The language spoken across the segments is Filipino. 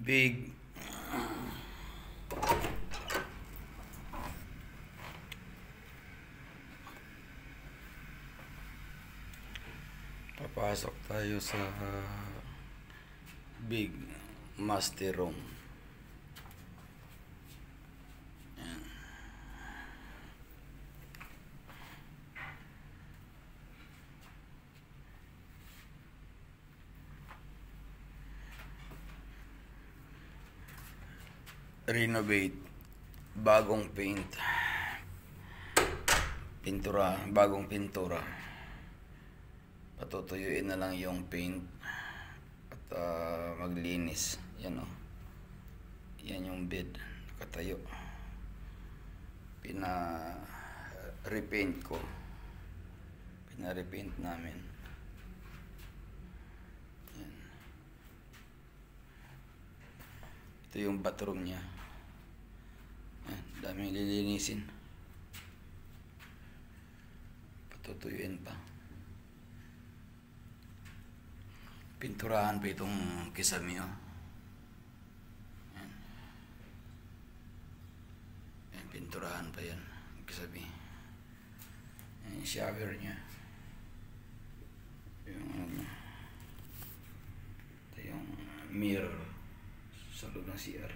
Big. Papasok tayo sa big master room. Ayan. Renovate, bagong paint, pintura, bagong pintura. Patutuyuin na lang yung paint at maglinis. Yan o, yan yung bed, nakatayo. Repaint ko, repaint namin. Yan. Ito yung bathroom niya. Yan, daming lilinisin. Patutuyuin pa. Pinturahan pa itong kisame, oh. Yan. Yan, pinturahan pa yan, kisame. Yan yung shower niya. Yung ano niya. Ito yung mirror sa loob ng CR.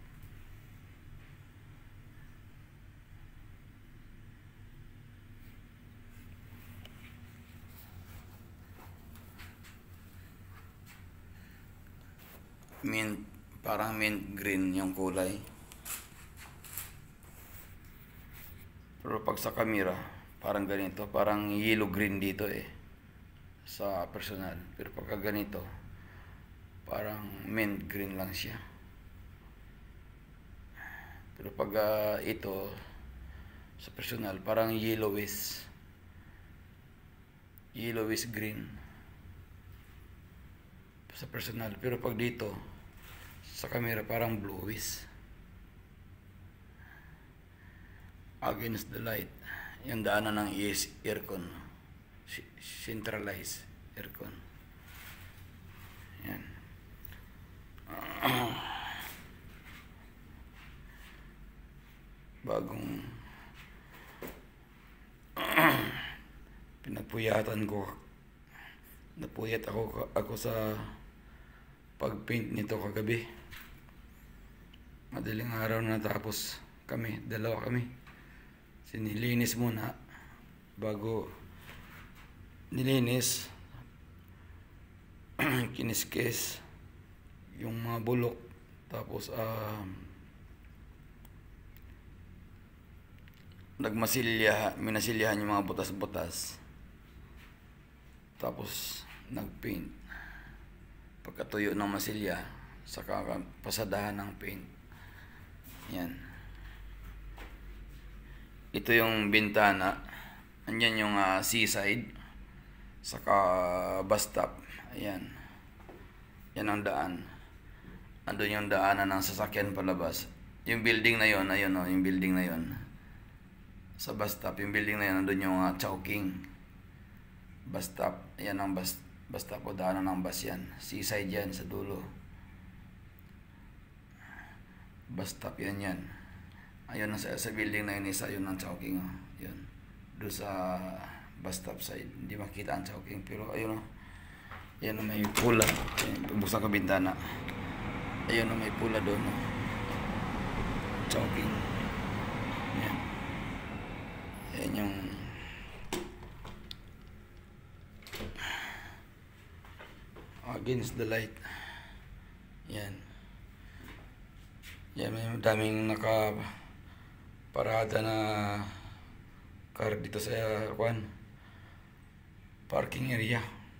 Mint, parang mint green yung kulay. Pero pag sa camera, parang ganito, parang yellow green dito sa personal. Pero pagka ganito, parang mint green lang siya. Pero pag ito sa personal, parang yellowish green sa personal. Pero pag dito sa camera, parang bluish against the light. Yung daanan ng aircon, centralized aircon. Yan. Bagong pinagpuyatan ko. Napuyat ako sa pag-paint nito kagabi. Madaling araw na, tapos dalawa kami. Sinilinis muna bago nilinis. Kiniskes yung mga bulok, tapos minasilyahan yung mga butas-butas, tapos nagpaint. Pagkatuyo ng masilya, saka pasadahan ng paint. Yan. Ito yung bintana. Andyan yung seaside, saka bus stop. Ayan. Yan ang daan. Andun yung daanan ng sasakyan palabas. Yung building na yon, ayun o, yung building na yon. Sa bus stop, yung building na yon, andun yung Chowking bus stop. Ayan ang bus stop o daanan ng bus yan. Seaside yan sa dulo. Bus stop yan. Ayun sa building na yun, isa yun ang Chowking. Oh. Yun. Doon sa bus stop side. Hindi makita ang Chowking. Pero ayun o. Ayan o, may pula. Buksan ko bintana. Ayun o, may pula doon. Oh. Chowking. Yan. Ayan yung against the light. Yan. Yan, may daming nakaparada na car dito sa parking area.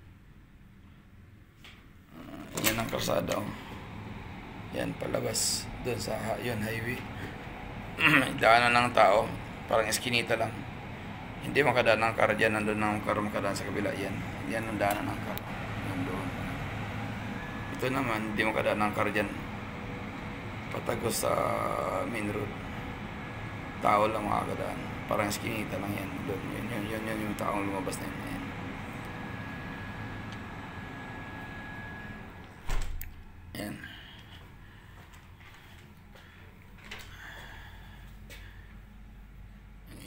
Yan ang kalsada. Oh. Yan, palabas doon sa highway. Daanan ng tao, parang eskinita lang. Hindi makadaan ng car dyan. Nandun ang car makadaan sa kabila. Yan ang daanan ng car. Nandun. Ito naman, hindi makadaan ng car dyan. Patagos sa main road. Tao lang makakadaan. Parang eskinita lang yan. Doon. Yan yung taong lumabas na yun. Yan.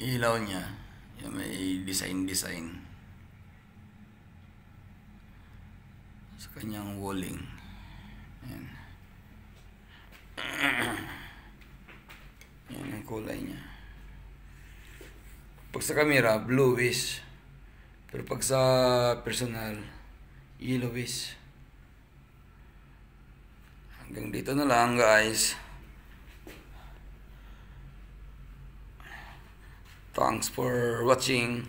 ilaw niya, yung may design sa kanyang walling. Ayan. Yan ang kulay niya. Pag sa camera, bluish. Pero pag sa personal, yellowish. Hanggang dito na lang, guys. Thanks for watching.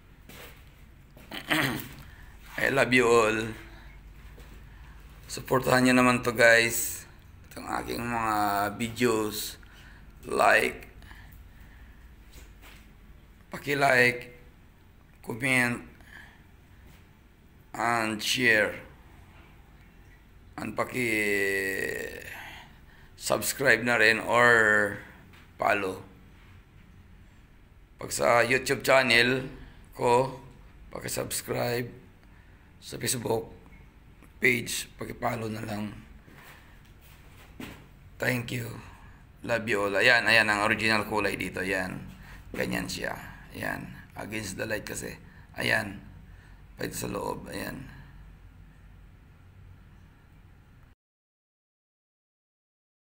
I love you all. Supportahan nyo naman to, guys. Itong aking mga videos. Like. Paki-like. Comment. And share. And paki-subscribe na rin or follow. Pag sa YouTube channel ko, paki-subscribe. Sa Facebook page, paki-follow na lang. Thank you. Love you all. Ayan ang original kulay dito. Ayan. Ganyan siya. Ayan. Against the light kasi. Ayan. Pa ito sa loob. Ayan.